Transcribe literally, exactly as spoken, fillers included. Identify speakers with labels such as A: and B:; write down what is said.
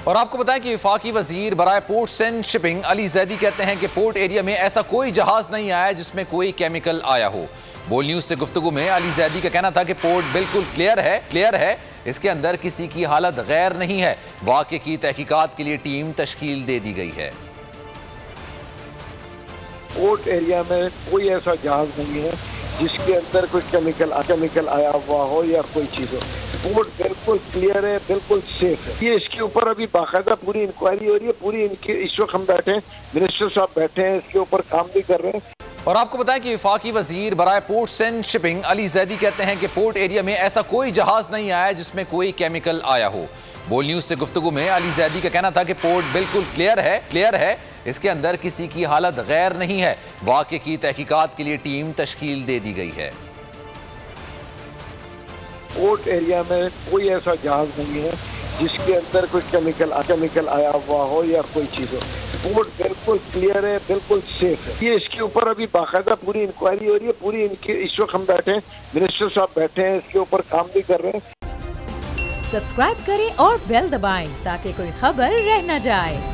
A: और आपको बताएं कि वफाकी वजीर बराए ports and shipping Ali Zaidi कहते हैं कि पोर्ट एरिया में ऐसा कोई जहाज नहीं आया जिसमें कोई केमिकल आया हो। बोल न्यूज से गुफ्तगू में अली ज़ैदी का कहना था कि पोर्ट बिल्कुल क्लियर है क्लियर है इसके अंदर किसी की हालत गैर नहीं है। वाक़े की तहकीकात के लिए टीम तश्कील दे दी गई है।
B: पोर्ट एरिया में कोई ऐसा जहाज नहीं है जिसके अंदर कोई केमिकल केमिकल आया हुआ हो या कोई चीज़ हो। पोर्ट बिल्कुल क्लियर है, बिल्कुल सेफ है। ये इसके ऊपर अभी बाकायदा पूरी इंक्वायरी हो रही है। पूरी इनके इस वक्त हम बैठे हैं, मिनिस्टर साहब बैठे हैं, इसके ऊपर काम भी कर रहे हैं।
A: और आपको बताएं कि वफाकी वजीर बराए ports and shipping Ali Zaidi कहते हैं कि पोर्ट एरिया में ऐसा कोई जहाज नहीं आया जिसमें कोई केमिकल आया हो। बोल न्यूज से गुफ्तगू में अली ज़ैदी का कहना था कि पोर्ट बिल्कुल क्लियर है क्लियर है इसके अंदर किसी की हालत गैर नहीं है। वाक़े की तहकीकात के लिए टीम तश्कील दे दी गई है।
B: पोर्ट एरिया में कोई ऐसा जहाज नहीं है जिसके अंदर कोई केमिकल केमिकल आया हुआ हो या कोई चीज़ हो। पोर्ट बिल्कुल क्लियर है, बिल्कुल सेफ है। ये इसके ऊपर अभी बाकायदा पूरी इंक्वायरी हो रही है। पूरी इनके इस वक्त हम बैठे हैं, मिनिस्टर साहब बैठे हैं, इसके ऊपर काम भी कर रहे हैं।
C: सब्सक्राइब करें और बेल दबाएं ताकि कोई खबर रह न जाए।